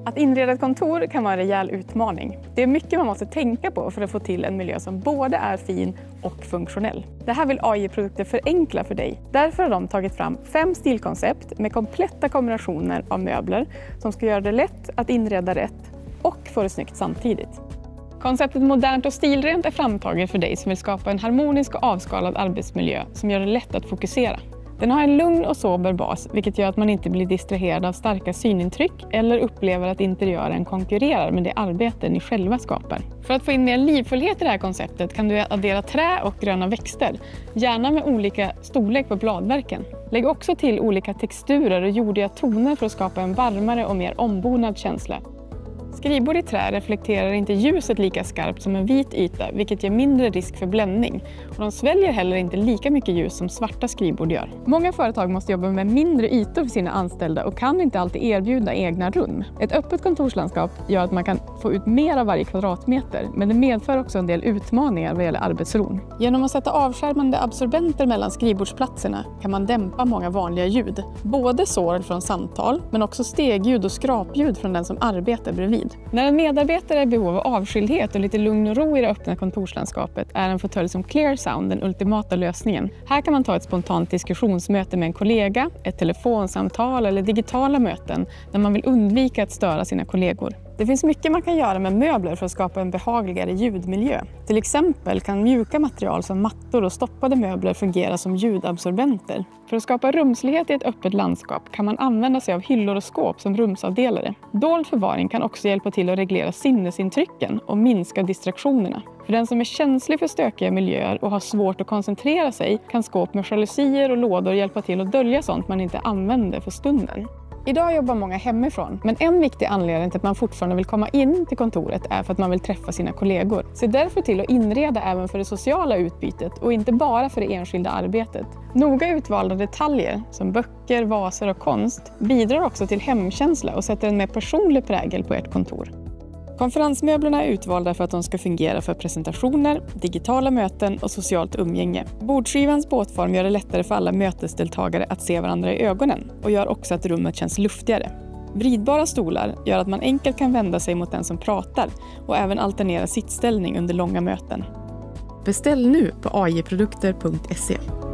Att inreda ett kontor kan vara en rejäl utmaning. Det är mycket man måste tänka på för att få till en miljö som både är fin och funktionell. Det här vill AJ-produkter förenkla för dig. Därför har de tagit fram 5 stilkoncept med kompletta kombinationer av möbler som ska göra det lätt att inreda rätt och få det snyggt samtidigt. Konceptet modernt och stilrent är framtaget för dig som vill skapa en harmonisk och avskalad arbetsmiljö som gör det lätt att fokusera. Den har en lugn och sober bas, vilket gör att man inte blir distraherad av starka synintryck eller upplever att interiören konkurrerar med det arbete ni själva skapar. För att få in mer livfullhet i det här konceptet kan du addera trä och gröna växter, gärna med olika storlek på bladverken. Lägg också till olika texturer och jordiga toner för att skapa en varmare och mer ombonad känsla. Skrivbord i trä reflekterar inte ljuset lika skarpt som en vit yta, vilket ger mindre risk för bländning. Och de sväljer heller inte lika mycket ljus som svarta skrivbord gör. Många företag måste jobba med mindre ytor för sina anställda och kan inte alltid erbjuda egna rum. Ett öppet kontorslandskap gör att man kan få ut mer av varje kvadratmeter, men det medför också en del utmaningar vad gäller arbetsron. Genom att sätta avskärmande absorbenter mellan skrivbordsplatserna kan man dämpa många vanliga ljud. Både sorl från samtal, men också stegljud och skrapljud från den som arbetar bredvid. När en medarbetare är i behov av avskildhet och lite lugn och ro i det öppna kontorslandskapet är en fåtölj som ClearSound den ultimata lösningen. Här kan man ta ett spontant diskussionsmöte med en kollega, ett telefonsamtal eller digitala möten när man vill undvika att störa sina kollegor. Det finns mycket man kan göra med möbler för att skapa en behagligare ljudmiljö. Till exempel kan mjuka material som mattor och stoppade möbler fungera som ljudabsorbenter. För att skapa rumslighet i ett öppet landskap kan man använda sig av hyllor och skåp som rumsavdelare. Dold förvaring kan också hjälpa till att reglera sinnesintrycken och minska distraktionerna. För den som är känslig för stökiga miljöer och har svårt att koncentrera sig kan skåp med jalusier och lådor hjälpa till att dölja sånt man inte använder för stunden. Idag jobbar många hemifrån, men en viktig anledning till att man fortfarande vill komma in till kontoret är för att man vill träffa sina kollegor. Se därför till att inreda även för det sociala utbytet och inte bara för det enskilda arbetet. Noga utvalda detaljer som böcker, vaser och konst bidrar också till hemkänsla och sätter en mer personlig prägel på ert kontor. Konferensmöblerna är utvalda för att de ska fungera för presentationer, digitala möten och socialt umgänge. Bordskivans båtform gör det lättare för alla mötesdeltagare att se varandra i ögonen och gör också att rummet känns luftigare. Vridbara stolar gör att man enkelt kan vända sig mot den som pratar och även alternera sittställning under långa möten. Beställ nu på ajprodukter.se.